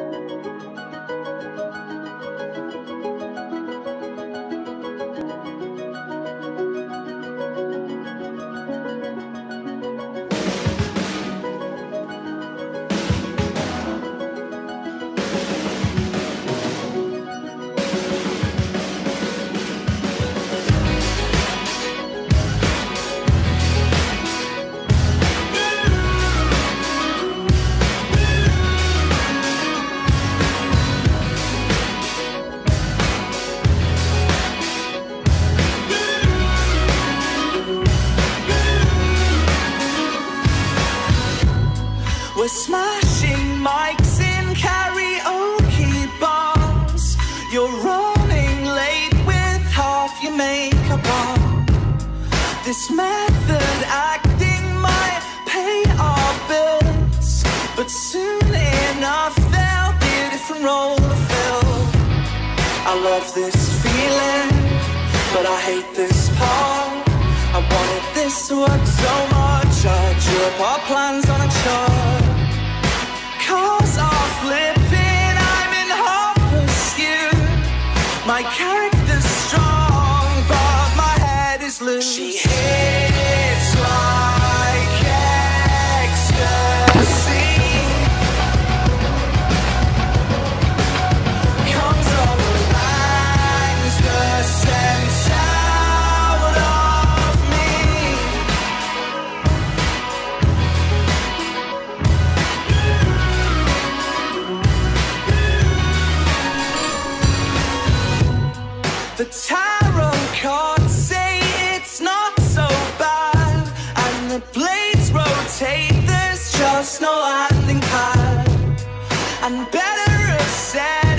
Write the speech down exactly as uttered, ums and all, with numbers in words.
We're smashing mics in karaoke bars. You're running late with half your makeup on. This method acting might pay our bills, but soon enough there'll be a different role to fill. I love this feeling, but I hate this part. I wanted this to work so much, I drew up our plans on a chart. Cars are flipping, I'm in hot pursuit. My character's strong, but my head is loose. She hits like ecstasy, comes on the lines, the sense out of me. The tarot cards say it's not so bad, and the blades rotate, there's just no landing pad. And better have said